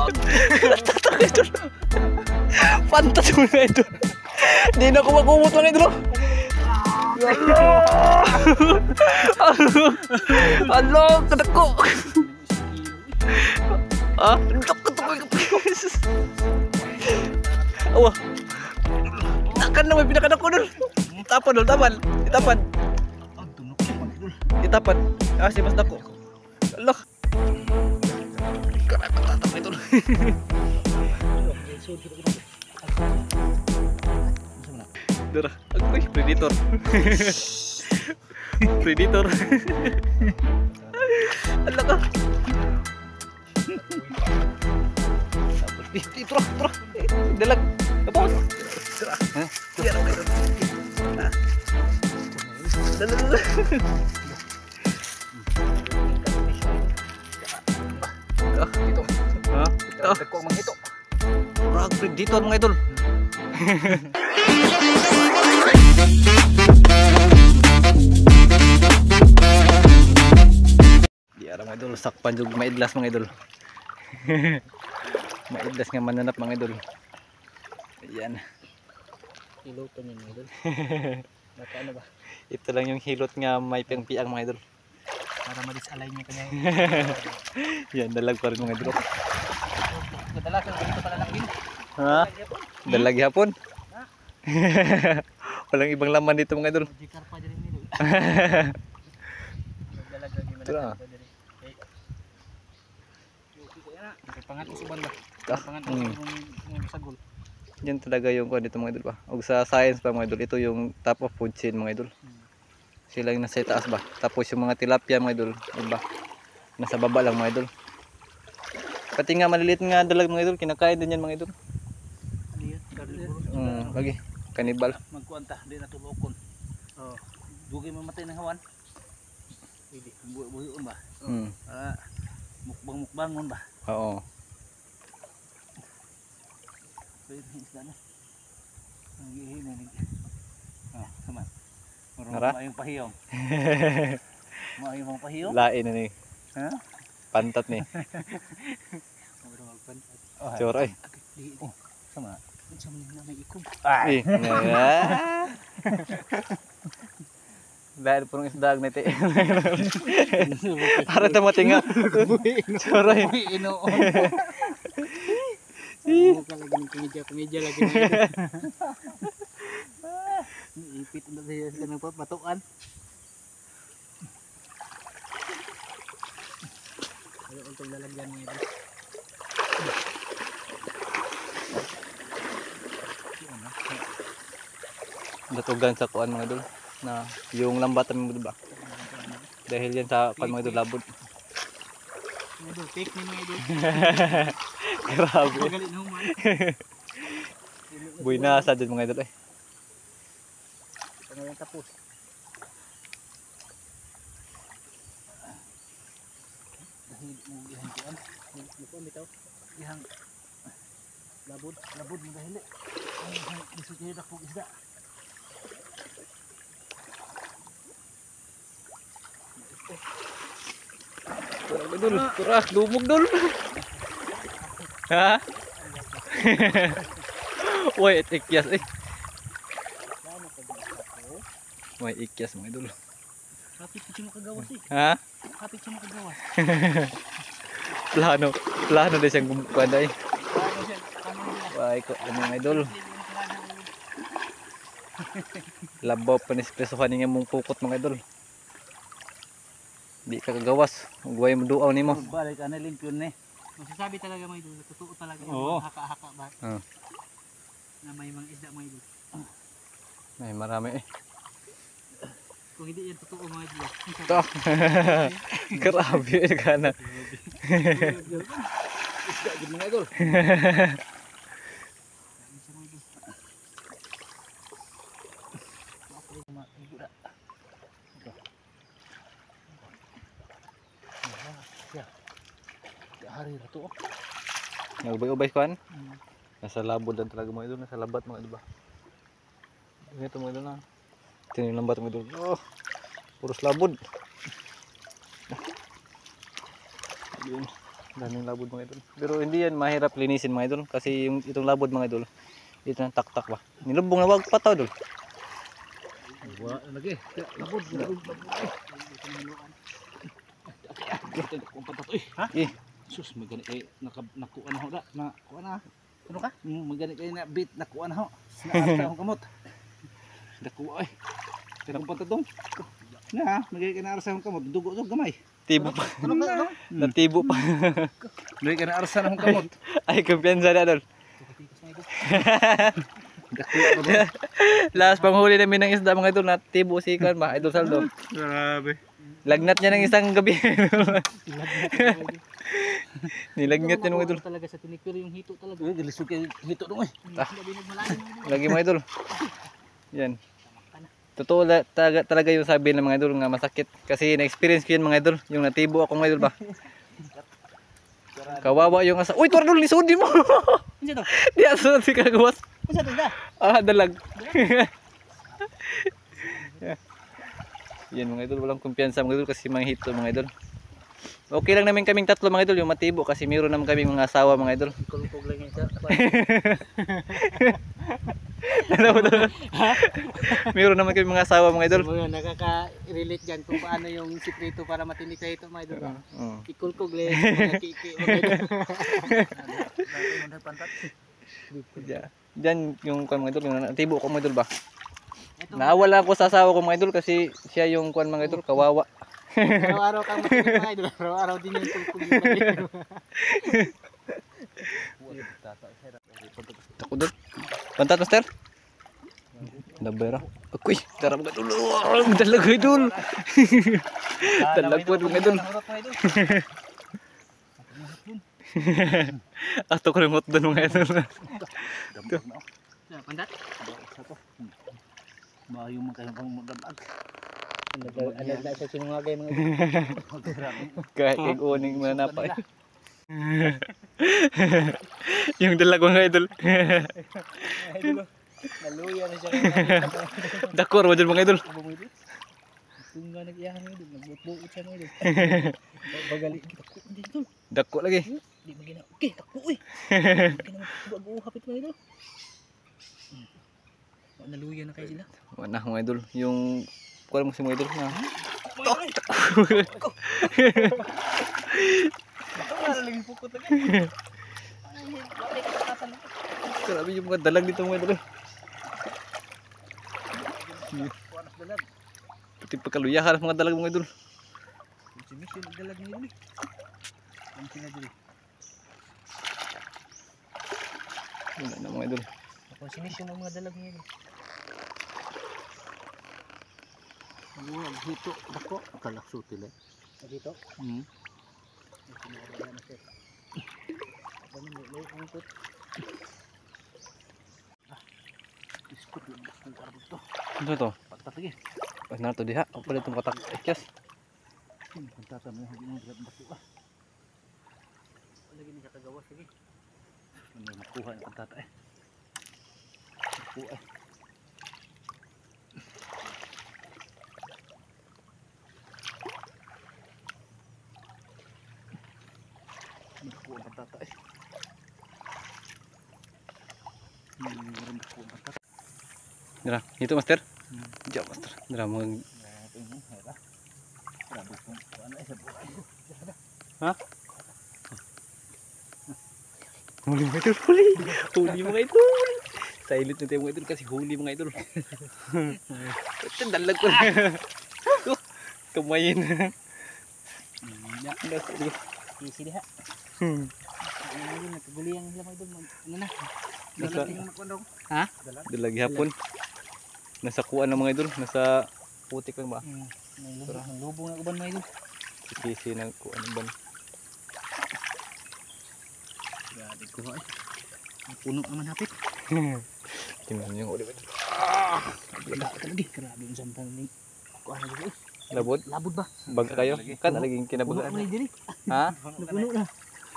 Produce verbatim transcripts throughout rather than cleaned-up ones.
Tatak idol. Pantas mo na idol. Hindi na ako makumot mga idol. Alo, kanak ko. Ah, kanak ko tukoy ko. Awa. Takan na may pinakanak ko dul. Tapan dul, tapan. Itapan. Itapan. Ah, si mas dako. Alo. Kanak tatak ito. Dura, agoy, predator. Predator. Ala ka. Ih, ih, turah, turah. Dalag. Kapot. Turah. Hah? Biar ako ito. Ah. Dalag. Ah, ito. Ha? Ito. Ito ang mga ito. Rag predator mga idol. Di ara mga idol, sakpan jug maidlas mga idol. Maidlas nga mananap mga idol. Ayan. Hilutan yun mga idol. Baka ano ba? Ito lang yung hilot nga may piang-piang mga idol. Para madisalay niya kanya. Yan, dalag pa rin mga idol. Madalas ang ganito pala ng bin. Ha? Dalag hapon? Walang ibang laman dito mga idol. Jikar pa dyan nilo. Dalag lagi Tura. madalas. Pangat usuban ba? Ah, Pangat hmm. usuban sagol. Yan talaga yung kuha dito mga idol ba. Og sa science pa mga idol, ito yung top of food chain mga idol. Sila yung nasa itaas ba. Tapos yung mga tilapia mga idol, iba. Nasa baba lang mga idol. Pati nga maliliit nga dalag mga idol, kinakain din yan mga idol. Ano yan? Hmm, lagi. Kanibal. Magkuanta, di na tulokon. Oh. Dugay mamatay ng hawan. Hindi, buhi-buhion ba? Hmm. Ah, mukbang-mukbangon ba? Oo. Pwede yung isda na. Ang ihin na rin. Ah, sama. Nara? Maayong pahiyong. Maayong mga pahiyong? Lain na ni. Ha? Pantat ni. Marunong magpantat. Sure ay. Oh, sama. Sa mga na may ikom. Ay. Dahil purong isdag na ito. Para tamating nga. Sure ay. Inoon. Buka lagi ng kumidya-kumidya lagi. Ipit na siya sa nagpapatukan. Ano untong lalagyan niya ito? Datugan sa kuan mga idol. Na yung lambatan mo diba? Dahil yan sa kuan mga idol labod. Mga idol, fake ni mga idol. Grabe. Magalit na human. Buhay na sa dyan mga idol eh. Pangalan tapos. Dahil mo gihang kuan. Mukuan bitaw. Gihang labod. Labod mo dahil eh. Ang lisod niya dakpog isda. Turah dul, turah lumog dul. Ha? Woi, ikyas eh. Woi, ikyas mga idol. Kapit siya makagawas eh. Ha? Kapit siya makagawas. Plano, plano din siyang gumukuan ay. Paano siya? Paano nila? Wai ko ano mga idol. Labaw pa ni espresohan niya mong pukot mga idol. Di ka kagawas. Huwag mo duaw ni mo. Balik ka na limpyo na eh. Masasabi talaga mga idol. Totoo talaga yung Oo. mga haka-haka ba? Oh. Na may mga isda mga idol. Ay marami eh. Kung hindi yan totoo mga idol. Ito. Grabe ka na. Isda din mga idol. Hari na to. Nagubay-ubay kuan. Nasa labod lang talaga mga idol, nasa labat mga idol ba. Ito mga idol na. Ito yung lambat mga idol. Oh, puros labod. Yun. Daming labod mga idol. Pero hindi yan mahirap linisin mga idol. Kasi yung itong labod mga idol, ito na taktak ba. Nilubong na wag pataw idol. Wala lagi. Labod, labod, labod. Kung patatoy. Ha? Eh, Sus, magani kay naka nakuha na ho da. Nakuha na. Ano ka? Mm, magani kay na bit nakuha na ho. Naarta akong kamot. Nakuha ay. Kaya kung patatong. Na, magani kay naarsa akong kamot. Dugo to gamay. tibo pa. Ano ka? Ano? Natibo pa. Magani kay naarsa akong kamot. Ay, kumpiyansa na idol. Nakuha ko ba? Last panghuli namin ng isda mga idol, natibo si Kan ba? Idol Saldo. Grabe. Lagnat niya ng isang gabi. Nilagnat niya mga idol. Talaga sa tinikir yung hito talaga. Uy, galisog kay hito dong eh. Ah. Lagi mga idol. Yan. Totoo la, talaga, talaga yung sabi ng mga idol nga masakit. Kasi na-experience ko yun mga idol. Yung natibo ako mga idol ba. Kawawa yung asa. Uy, tuwara dul, lisod din mo. Ano to? Di aso si kagawas. Ano to da? Ah, dalag. Yeah. Yan mga idol, walang kumpiyansa mga idol kasi mga hito mga idol. Okay lang namin kaming tatlo mga idol, yung matibo kasi meron naman kaming mga asawa mga idol. Kulkog lang ito. Meron naman kaming mga asawa mga idol. Mga nakaka-relate dyan kung paano yung sikreto para matinik sa ito mga idol. Oo. Ikulkog lang. Mga kiki. Yeah. Diyan yung kuan mga idol, yung natibo ko mga idol ba. Nawala ako sa asawa ko mga idol kasi siya yung kuan mga idol, kawawa. Araw-araw kang matinik mga idol. Araw-araw din yung kulkog yung mga idol. Takot doon. Pantat master? Dabera. Akoy, tara mga idol. Ang dalag idol. Dalag po mga idol. Ato ko ng hot doon mga idol. Pandat? Maayo man kayo pang magdamag. Alag na sa sinungagay mga Kahit kay uning mananapa eh. Yung dalag mga idol. naluya na siya. Dakor mo dyan mga idol. Kung nga nag-iyahan mga idol, nagbuot-buot siya mga idol. Bagali. Takbo hindi idol. Dako lagi. Di magina. Okay, takbo uy. Bago hapit mga idol. Naluya na kayo sila. Wala mga idol. Yung kuha mo si mga idol na. Grabe yung mga dalag dito mga idol. Pati pagkaluyahan mga dalag mga idol. Simis yung dalag niyo ni. Ang sila dili. Wala na mga idol. Ako simis yung mga dalag niyo. Wala dito dako kalakso tila. Dito? Hmm. Iskot yung bakong karbo to. Ano to? Pagtatagi. Ay na to diha. Ako pala itong katak. Ikyas. Pagtatami mo yung grab bako ah. Lagi ni sa kagawas lagi. Ano nakuha yung pagtata eh. Nakuha eh. Nakuha ang pagtata eh. Hmm, meron nakuha ang pagtata. Dira, ito master. Diyan master. Dira mga Grabe mo, hera. Grabe kung ano eh sa buhay. ha? Huli mga idol, huli. Huli mga idol. Silent na tayo mga idol kasi huli mga idol. Ito dalag ko na. Oh, kamayin. Ya, Sige. easy diha. Hmm. Ano yun, nagkaguliyang sila mga idol. Ano na? Nasa- Dalag yung makondong. Ha? Dalag? Dalag hapon. Nasa kuan ng mga idol. Nasa putik lang ba? Hmm. May lubong, may lubong na uban mga idol. Kisi ng kuan ng ban. Grabe ko eh. Ang puno naman hapit. Tingnan yung ulit. Wala ka lagi. Grabe yung santang ni. Kuha na dito eh. Labod? Labod ba? Bag kayo? Kan laging Puno kinabagaan. na diri. Ha? Napuno na.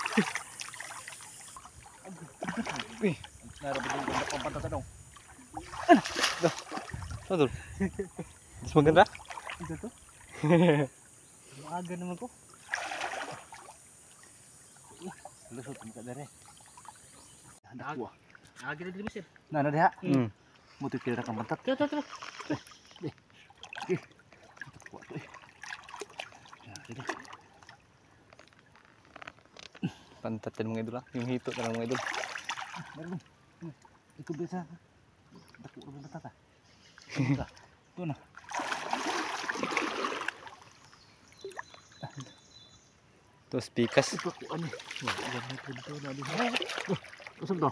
Uy. Narabot yung ganda pang patatanong. Ano to? Mas maganda? Ito to? Maaga naman ko. lusot ka dere. Dako. Agi na dili sir. Na na diha. Hmm. Mo to kira ka mantat. Tara tara. Kuha to eh. Ya, dito. Pantat yan mga idol ah. Yung hito na lang mga idol. Meron. Ito bisa. Dako ra ba tata? Ito na. Tapos pikas. Ito ko ani. Wah, yan na ito dito na dito. Usap to.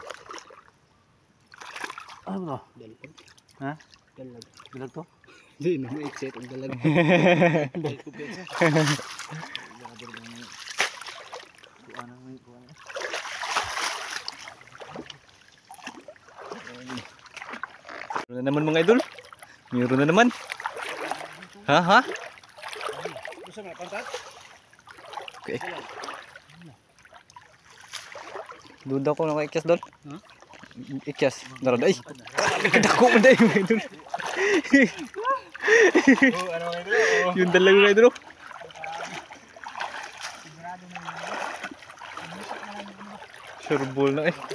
Ano to? Dalag. Ha? Dalag. Bilag to? Di na mo exit ang dalag. Dahil ko pensa. Grabe rin ang kuha na may kuha na. Meron na naman mga idol. Meron na naman. Ha ha? Gusto mo na pantat? Okay. Duda ko na kay Ikyas doon. Huh? Ikyas. Darad ay. Dako mo dai mga idol. Oh, ano mga idol? Yung dalawa mga idol. Sureball na eh.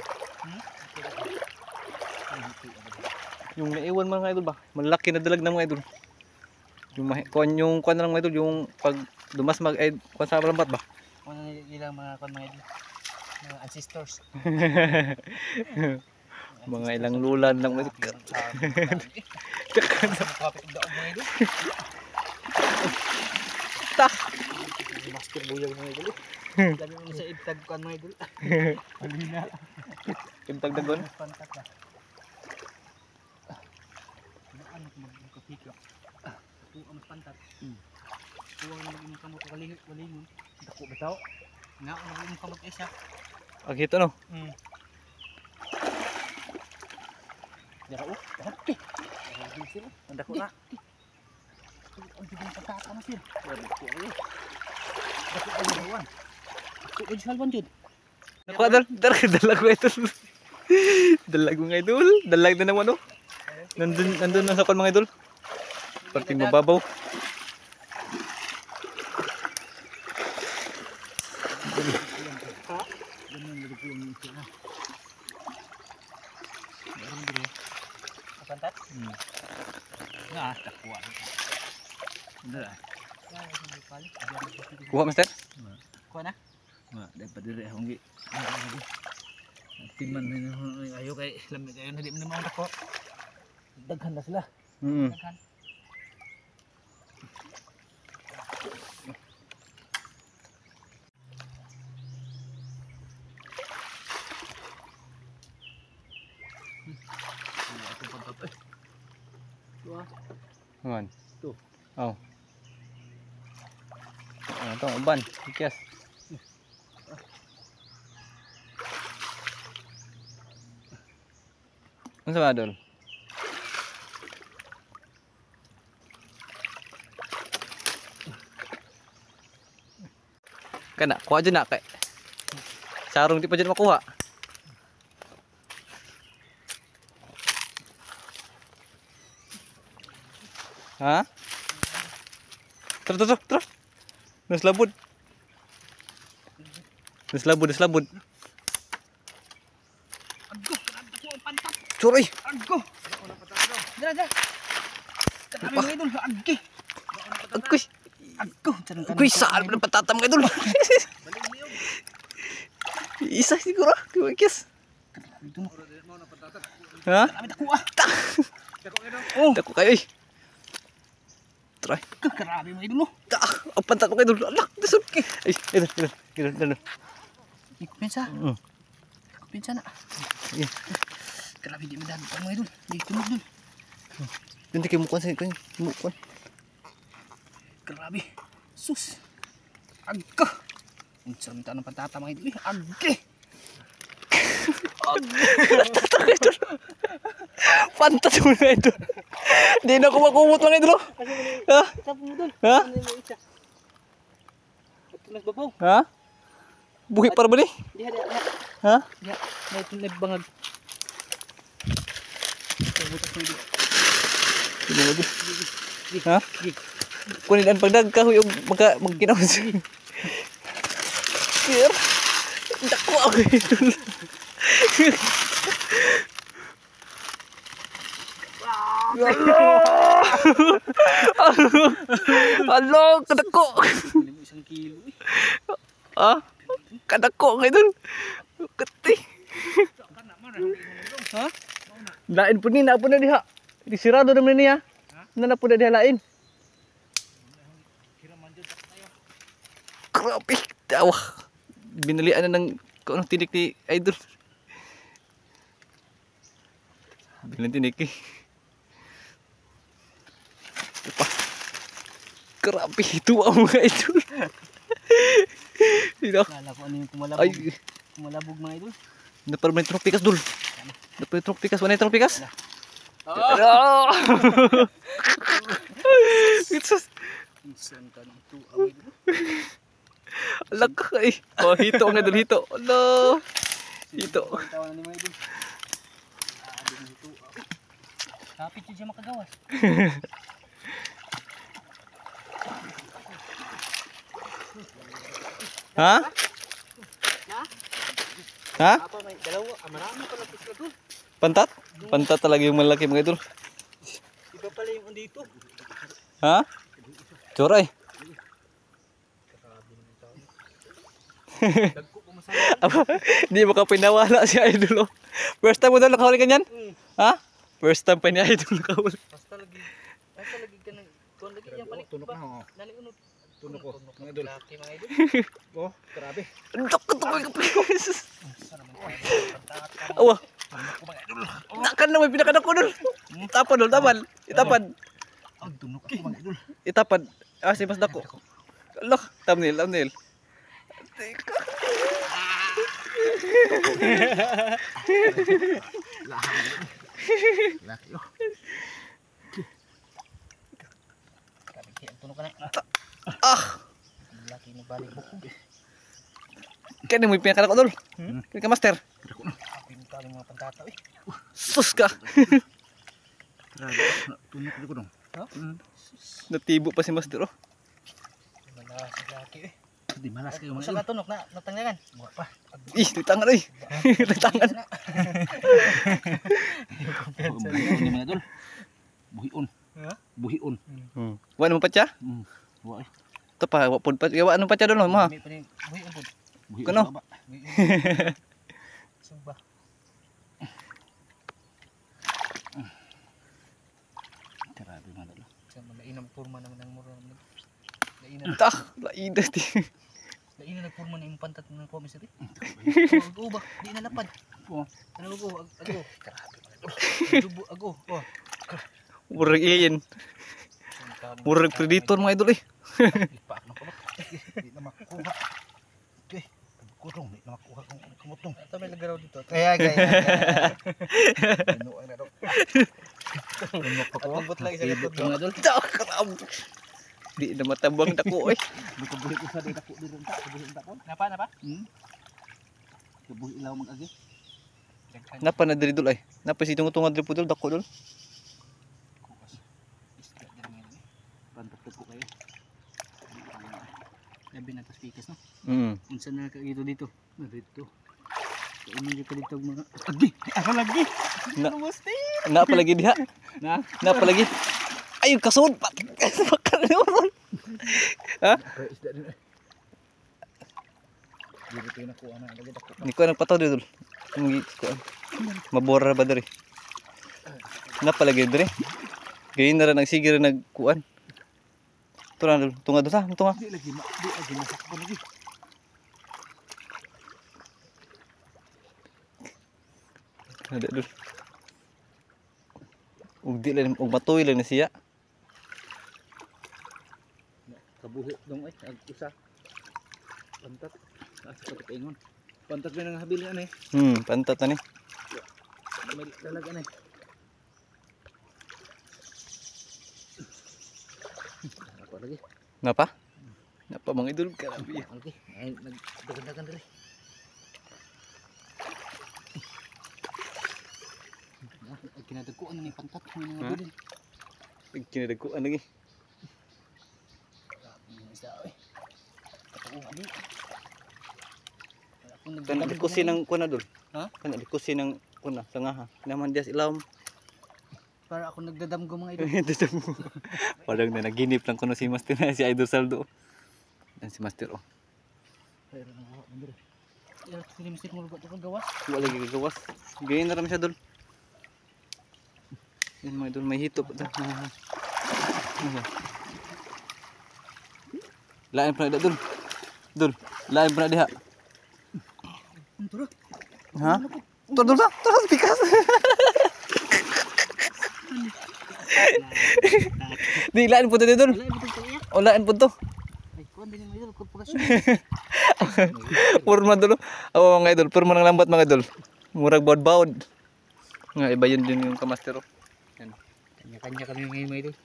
Yung naiwan mga idol ba? Malaki na dalag na mga idol. Yung mahi- kuan yung kuan na lang mga idol, yung pag dumas mag ay kuan sa lambat ba? Ano ilang mga kon mga idol. Mga ancestors. Mga ilang lulan lang mga idol. Kapit daw mga idol. Tak. Master buyag mga idol. Dami mo sa ibtag kon mga idol. Alina. Pintag dagon. Pantat na. Ano ko magkapikyo. Kuha mas pantat. Kuha na yung kamot kalingot kalingon. Dako bitaw. Nga ano yung kamot isa. Ag hito no. Hmm. Dako. Okay. Ang dako na. Ang bigyan patata na sir. Dako ay. Dako ang buwan. Kuha sa salban jud. Nakuha dal, dar dalag ko ito. Dalag mga idol, dalag na naman oh. Nandun nandun na sa kon mga idol. Parting mababaw. Ganun yung ko yung isa na. Meron dito. Pantat? Hmm. Nga, takuha. Dala. Kuha master. Kuha na? Ma, dapat dire honggi. Timan na ayo kay lamig ayo na di man mo dako. Daghan na sila. Mm. Daghan. Ako pantat eh. Dua. Man. Tuh. Oh. Ah, to uban, Ikyas. Ano sa adol? Kana, kuha dyan na kay. Sarong di pa dyan makuha. Ha? Tara, tara, tara. Naslabod. Naslabod, naslabod. Aggo, grabe ko ang pantat. Suray! Aggo. Dara, dara. Grabe mga idol, aggi. Agkoy! Aggo. Sarang Agkoy, saan pa ng patatam mga idol? Isa siguro. Di ba, Ikyas? Ito no. Ha? Grabe takuha. Oh. Dako kayo eh. Try. Grabe mga idol no. Ah, ang pantat mo kayo idol. Alak, dasod. Ay, idol, idol, idol, idol. Ikupinsa. Mm. Ikupinsa na. Yeah. Grabe di madami pa mga idol. Di tunog dun. Nanti kayo mukuan sa kanya. Mukuan. Grabe. Sus. Agka. Ang sarang ng pantata mga idol. eh. Agke. Tatak idol. Pantat mo na idol. Di na ako makumot mga idol. Ha? Sabi mo dun. Ha? Ano yung isa? At mas babaw. Ha? Buhi para ba ni? Diha, diha, diha. Ha? Diha. May nagbangag. Butas mga idol. Hindi mo idol. Ha? Kunin ang pagdag ka. Yung magka magkinawas. Sir. Dako. Kadako mga idol. Alo, kadako. Hindi mo isang kilo eh. Ah, kadako mga idol. Kati. Ha? Lain po ni, na po na diha. Di sirado naman niya. Na na po na diha lain. Grabe, tawa. Binalian na ng kung anong tinik ni idol. Bilang tinik eh. Apa? Grabe, ito ang mga idol. Sino? Kala ko ano yung kumalabog. Ay, Kumalabog mga idol. naparman yung pikas dul. Naparman yung pikas, wala yung pikas. Ah! It's Isang ka ng tuaw idol. alag ka eh. Oh, hito ang idol, hito. Ala. Hito. Tawa na ni mga idol. Ah, di ng tuaw. Kapit yun siya makagawas. Ha? Ha? Apa may dalawa, ah, marami pala pisla doon. Pantat? Pantat talaga yung malaki mga idol. Iba pala yung andito. Ha? Choray. Dagko po masaya. Aba, hindi mo ka pinawala si idol. Oh. First time mo daw nakahuli ka niyan? Hmm. Ha? First time pa ni idol nakahuli. Basta lagi. Basta lagi ka ng kuan lagi yang panik. Tunok na ho. Nani unod. Tunok ko, Tunok mga idol. laki mga idol. Oh, grabe. Dok ka tukoy ka pikas. Sana man tayo. Pantat. Awa, Tunok ko mga idol. nakan na may pinakanak ko dul. Itapan dul, tapan. Itapan. Ang tunok ako mga idol. Itapan. Ah, si Mas Dako. Look, thumbnail, thumbnail. Teka. Laki oh. Kaliki ang tunok ka na. Ah, Laki ni balik buko. kaya mo yung pinakanak ko dul. Kaya ka master. Apin ka mga pantataw eh. Sus ka. Grabe. Tunok ko dong. Ha? Natibo pa si Master. Oh. Malas ang laki eh. Di malas kayo mga Sa idol. katunok na natanggalan. Buwa pa. Ih, titangan ay. Titangan. Buhion ni mga idol. Buhion. Ha? Buhion. Hmm. Wala mo pa siya? Hmm. Wa eh. Ito pa, wapod pa. Gawa ano pa siya doon, mo ha? May pa ni buhi ang bud. Buhion. Kano? sa baba. Suba. Grabe mga idol. Sa malainang purma naman ang mura naman. Lainan. Tak, laida di. Lainan nagpurma na yung pantat ng kumis ito. Ago ba? Di na lapad. Oh. Ano ago? Ago. Dubo ago. Oh. Murag alien. Murag predator mga idol eh. Ipak na kamot. Di na makuha. Okay. Kurong, di na makuha kung kamotong. Ito may lagaraw dito. Kaya kaya. Ano ang nado? Tunok pa ko. Atubot lang isa Tibot katod. mga idol. Tak, karab. Di na matabang dako eh. Bukabuhi ko sa di dako di ron ta. Buhi ta ko. Napa napa? Hmm. Buhi ilaw mag-agi. Napa na diri dul ay. Napa si tungo-tungo diri pudol dako dul. Kukas. Isda din ngayon. Pantat ko kayo. Labi na tas pikas no. Mm. Unsa na ka dito dito? Na dito. Kainin ka dito mga Agi, ako lagi. Na, na palagi diha. Na. Na palagi. Ayun kasud pat. Pakalimutan. Ha? Kaya isda din. Dito tayo nakuha na lagi dako. Ni ko nagpataw diri dul. Ang kuan. Mabora ba diri? Na palagi diri. Gayon na ra nagsige ra nagkuan. Tura dul, tunga dul ha, tunga. Di lagi ma, di lagi masakpan lagi. Ada dul. Ug di lang ug matuy lang na siya. Kabuhi dong ay ag usa. Pantat. Asa ka kaingon. Pantat may nang habili ani. Hmm, pantat na ni. May dalag ani. Ako lagi. Napa? Napa mga idol grabe. Lagi. Ay nagdagan-dagan diri. Ay kinadagkuan ni pantat mo Ha? nga din. Kinadagkuan lagi. Isda oy. Katuo ani. Kung Kana nagdadam di kusin ng kuna dul. Ha? Kana di kusin ng kuna sa ngaha. Naman dias ilawom. para ako nagdadamgo mga idol. Ito mo. Parang na naginip lang kuno si Master na si Idol Saldo. Dan si Master oh. Pero nang hawa man dire. Ya sini mesti mo lugat ko gawas. Wala lagi gawas. Gayon na ram siya dul. Yan mga idol may hito pa ta. Lain pa na dul. Dul, lain pa na diha. Unturo. Ha? Tur dul ba? Tur pikas. Di lain po to dul. Wala ibig kaya. O lain po to. Ay kon din mga idol korporasyon. Purma dul. Oh mga idol, purma ng lambat mga idol. Murag baud-baud. Nga iba yun din yung kamaster oh. Yan. Kanya-kanya kami ngayon mga idol.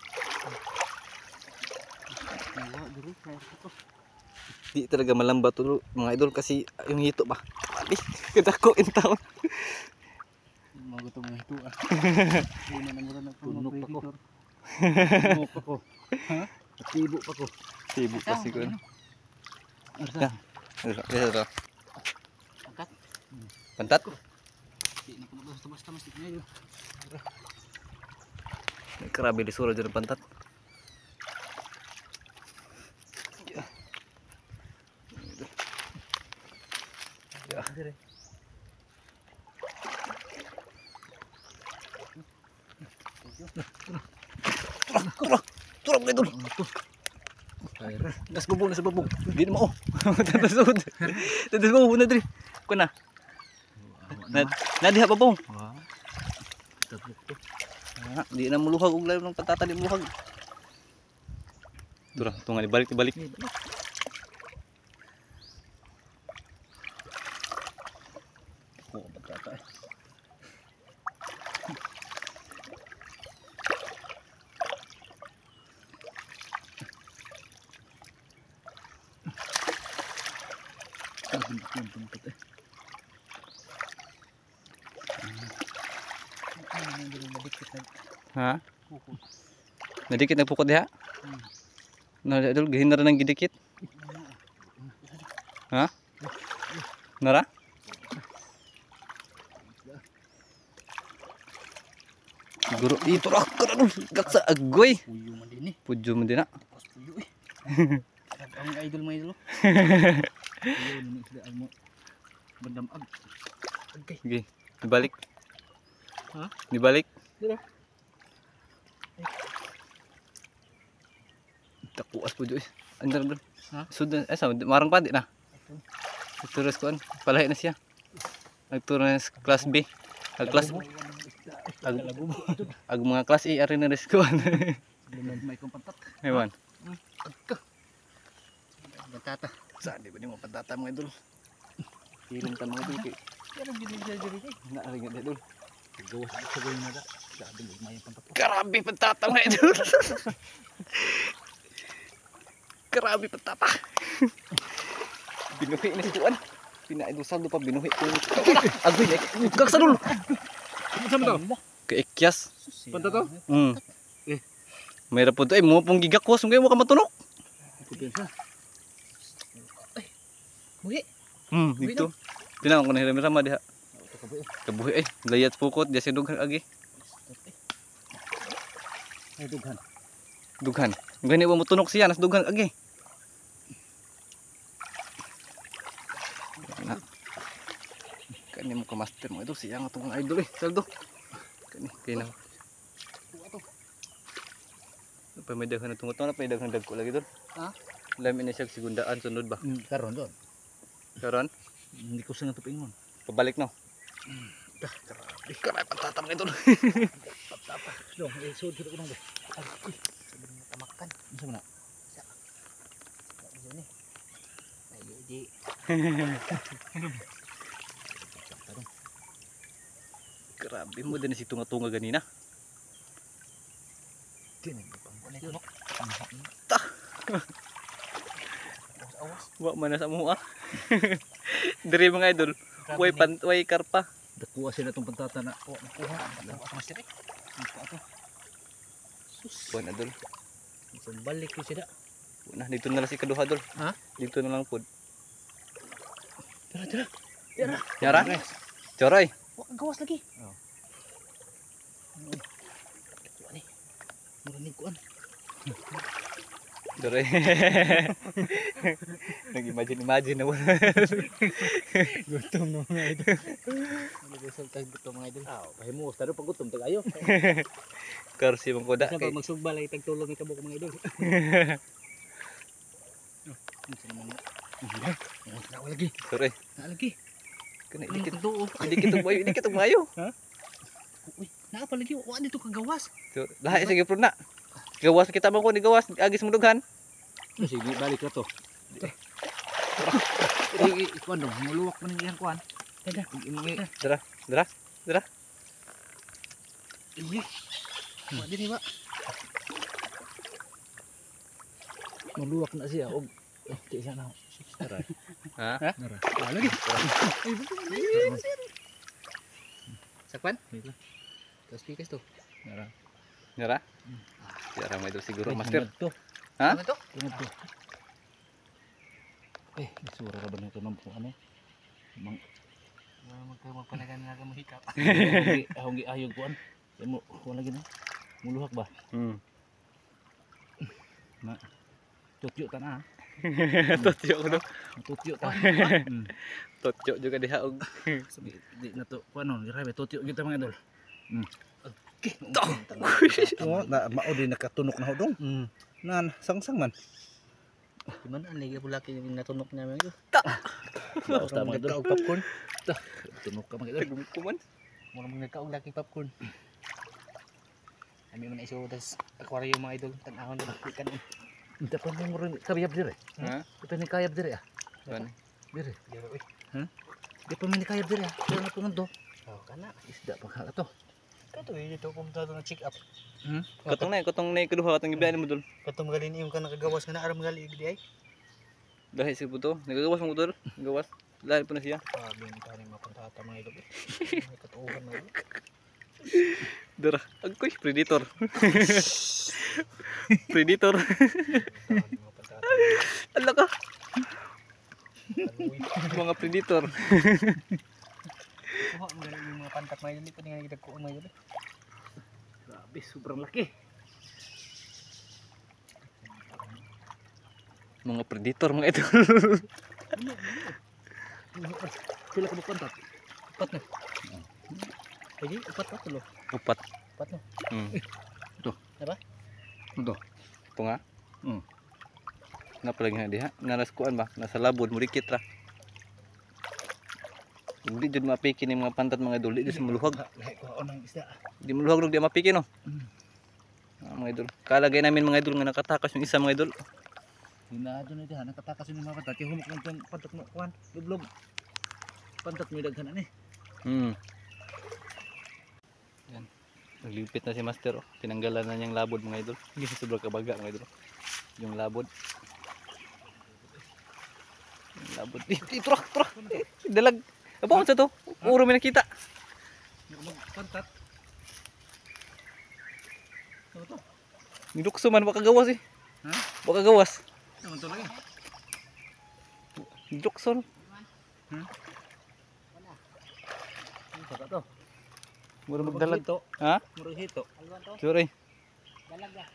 Nawa diri kaya ko. Di talaga malambat to mga idol kasi yung hito ba. Abi, kadako in town. Magutom na ito ah. Hindi na naman na puno Tunok pa ko. predator. Tunok pa ko. Ha? Tibo pa ko. Sibuk kasi ko. Arsa. Ito, ito. Angkat. Pantat. Di na ko basta-basta mesti mga idol. Kerabi di surat jadi pantat. Ya. Dire. Turah, turah mga idol. Gas bubong, nasa bubong. Di na mo. Tatasod. Tatasod mo, una diri. Kuna. Na, na diha bubong. Wah. Tabuk to. Ah, di na muluhag og layo ng patata di muluhag. Turah, tunga dibalik dibalik. Oh, patata. Ang puntot eh. Ano na diri madikit na. Ha? Kuko. Nadikit na pukot diha. Hmm. Na idol gihin na rin ng gidikit. Ha? Nara? Guru itu rak kadul gaksa agoy. Puyo man din eh. Pudyo mo din na. Pas puyo eh. Ang idol mga idol. Puyo ni isda mo. Bandamag. Okay. Sige, dibalik. Ha? Dibalik. Dira. Takuas pudyo eh. Andar andar. Ha? Sudah eh sa marang pa di na. Turas ko an. Palahi na siya. Nagturo na sa class B. Ag class ag, ag mga class A ari na res ko an. May kong pantat. Ewan. Batata. Saan di ba ni mo patata mga idol? Feeling ta mga idol. Pero binigyan diri eh. Na ari nga idol. Gawas sa gawin na da. Sabi mo may pantat. Grabe patata mga idol. Grabe patata. Binuhi na si Tuan. Pinaidol saldo pa binuhi ko. Agoy na. Kag sa dul. Ano mo to? Kaikyas. Pantat to? Hmm. Eh. Mayra po to eh mo pong gigakos ngayon mo ka matunok. Kumpensa. Buhi. Hmm, dito. Pinang ko na hiram-hiram diha. Kabuhi. Kabuhi eh. Layat pukot diya si dughan agi. Ay dughan. Dughan. Gani mo tunok siya nas dughan agi. Na. Kani mo ka master mo ito siya nga tong idol eh. Saldo. Kani kina. Pa may daghan na tungot na pa may daghan dagko lagi dol. Ha? Lamin na siya sigundaan sunod ba? Karon doon. Karon Hindi ko sa natupingon. pabalik no. Grabe. Karay patatam ito. Patata. Dong, eh sud ko nang ba. Agoy. Sabi mo tamakan. Unsa man na? Diyan eh. Ay di. Grabe mo din si tunga-tunga ganina. Din ang pangwala ko. Awas. Wa man na sa mua. Diri mga idol. Way pan way karpa. Dakuha sila tong pantata na. Oh, nakuha. Nakuha sa master eh. Nakuha to. Kuan idol. Isang balik ko sila. Nah, dito na lang si kaduha dol. Ha? Dito na lang pod. Tara, tara. Tara. Yara? Choroy. Wag kang gawas lagi. Oh. Kuan eh. Marinig kuan. Choroy. Nag-imagine-imagine na wala. Gutom na mga idol. Nag-result tayo gutom mga idol. Aw, pahimuos taro pag gutom tag ayo. Kursi mong kuda. Kasi Kay... pag magsugba lagi tagtulong ni kabuk mga idol. Unsa naman mo? Na wala lagi. Choroy. Na lagi. Kana Ano idikit. kang tuo? Idikit og mayo, idikit og mayo. Uy, naa pa lagi. Wa dito kang gawas. Lahi sige pro na. Gawas kita mo ko ni gawas agis mong dughan. Sige, balik ka to. Eh, kuan dong, muluwak man iyang kuan. Tada. Imangi. Dara, dara, dara. Iya. Wa diri ba? Maluwak na siya og eh di siya na. Tara. Ha? Tara. Ah, lagi. Sakpan? Tapos pikas to. Tara. Dara. Dara may do siguro master. To. Ha? Ano to? Tungod to. Eh, isura ka ba nito ng ano? Mang Magkayo magpanagan na ka mo hikap. ahong ahong giayog kuan. Ya mo kuan lagi na. Muluhak ba? Hmm. Na. Tutyo ta na. Totyo ko no. Tutyo ta. Hmm. Totyo juga diha og. Sabi di na to kuan no, grabe tutyo gyud ta mga idol. Hmm. Okay. Oh, na mao din nakatunok na hodong. Hmm. Nan sangsang man. Di man ang lagi pula kini natunok niya mga idol. Baos ta mga idol. Nagkaog popcorn. Tunok ka mga idol. Tagum ko man. Mura mong nagkaog laki popcorn. Kami man iso tas aquarium mga idol. Tan-ahon na ikan. Hindi pa mo rin kabiyab dire. Ha? Ito ni kayab dire ah. Kuan. Dire. Diro uy. Di pa man ni kayab dire ah. Pero na tunod do. Oh, kana. Isda pa hala to. Kato eh dito pumunta to na check up. Hmm? Katong na, katong na ikaduha katong gibiyan mo dul. Kato magalini yung ka nakagawas nga na aram gali igdi ay. Dahil si puto, nagagawas mo dul. Nagawas. Lahi po na siya. Ah, bin pa rin mapantata mga idol. May katuuhan mga idol. Dara, agkoy predator. Predator. Dami mapantata. Ala ka. Uy. Mga predator. Kuha mo galing yung mga pantat mga idol. Di pa nga nagdagkuhan mga idol. Grabe, sobrang laki. Mga predator mga ito. Sila ka magpantat. Upat na. Pwede, upat pa tulo. Upat. Upat na. Hmm. Ito. Ito nga. Hmm. Napalagi nga diha. Naraskuan ba? Nasa labod, murikit ra. Hindi jud mapiki ni mga pantat mga idol. Di sa maluhag. Lahi ko ako ng isda. Di maluhag rog di mapiki no. Mm. Ah, mga idol. Kalagay namin mga idol nga nakatakas yung isa mga idol. Hinado na ito ha. Nakatakas yung mga pantat. Yung humok lang itong pantat mo. Kuhan. Lublog. Pantat mo yung daghan na eh. Hmm. Yan. Naglipit na si Master. Oh. Tinanggalan na niyang labod mga idol. Hindi sobrang kabaga mga idol. Yung labod. Yung labod. Eh, eh, turak, turak. Eh, dalag. Apa sa to? Puro may nakita. Magpantat. Ano to? Nidukso man, baka gawas eh. Ha? Baka gawas. Ano to lagi? Nidukso. Hmm? Ano to to? Muro magdalag. to. Ha? Murag hito. Alwan to. Sorry. Dalaga.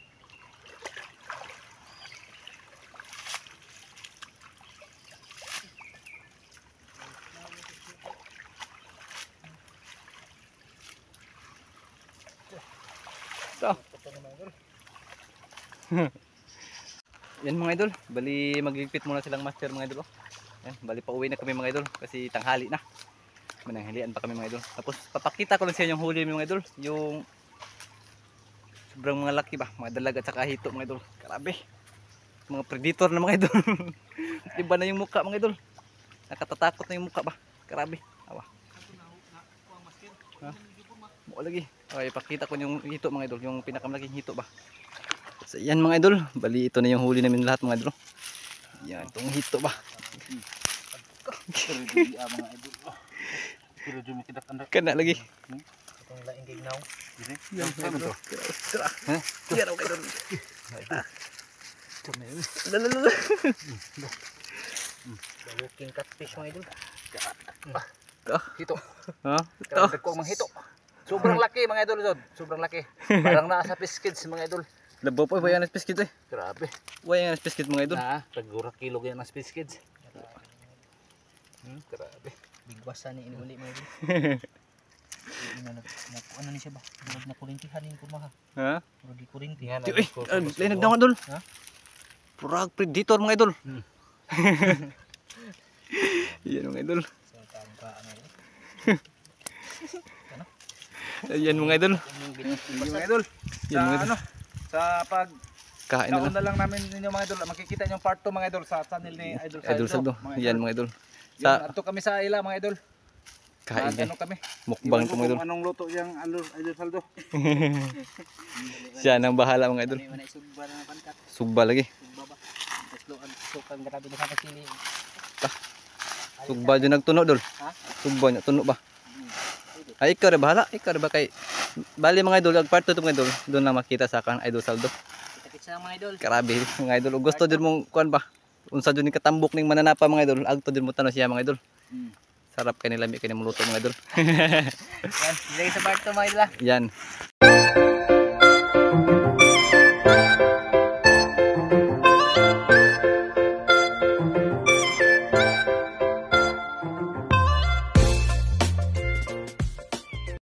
Ito. Yan mga idol. Bali magligpit muna silang master mga idol. Oh. Yan, bali pauwi na kami mga idol kasi tanghali na. Mananghalian pa kami mga idol. Tapos papakita ko lang sa inyo yung huli mga idol. Yung sobrang mga laki ba. Mga dalag at saka hito mga idol. Grabe. Mga predator na mga idol. Iba na yung mukha mga idol. Nakatatakot na yung mukha ba. Grabe. Awa. Ha? Mukha lagi. Okay, pakita ko yung hito mga idol. Yung pinakamalaking hito ba. So yan mga idol. Bali ito na yung huli namin lahat mga idol. Yan itong hito ba. Pero di ah mga idol. Pero di mi kidak anda. Kana lagi. Itong laing gignaw. Dire. Yan Ano to? Tara. Ha? Yan okay idol. Tama yun. Lalalala. The walking catfish mga idol. Ito. Hito. Ha? Ito. Grabe ko ang mga hito. Sobrang laki mga idol Jod. Sobrang laki. Parang nasa Fish Kids mga idol. Labo po ba yan ang Fish Kids eh? Grabe. Wala yan ang Fish Kids mga idol. Na, tagura kilo yan ng Fish Kids. Hmm, grabe. Bigwasa ni inuli mga idol. Ina na nakuha na ni siya ba? Murag na kurintihan ni kumaha. Ha? Murag di kurinti. Yan Uy, linag na mga idol. Ha? Purag predator mga idol. Hmm. Yan mga idol. Sa tangka ano. Yan mga idol. Yung bilis Yung mga idol. Yan Sa mga idol. ano? Sa pag Kain na taon lang. na lang namin ninyo mga idol. Makikita nyo yung part two mga idol sa channel ni Idol Saldo. Idol Saldo. Mga Yan idol. mga idol. Yun, Sa ato kami sa ila mga idol. kain Ano eh. kami? Mukbang Iwan ito ko mga idol. kung anong luto yung Idol Idol Saldo. Siya nang bahala mga idol. May manay sugba na pantat. Sugba lagi. Sugba ba? Tapos ang sukang grabe na sa sili. Sugba dyan nagtuno dol. Ha? Sugba niya tuno ba? Ay ikaw rin bahala. Ikaw rin ba kay bali mga idol. Ang part two ito mga idol. Doon na makita sa kan Idol Saldo. Kita-kits na mga idol. Grabe mga idol. Ug gusto din mong kuan ba? Unsa dun ni katambok ning mananapa mga idol. Agto din mo tanong siya mga idol. Hmm. Sarap kay nila mi kay muluto mga idol. Yan, ilagay sa part two mga idol. ah. Yan.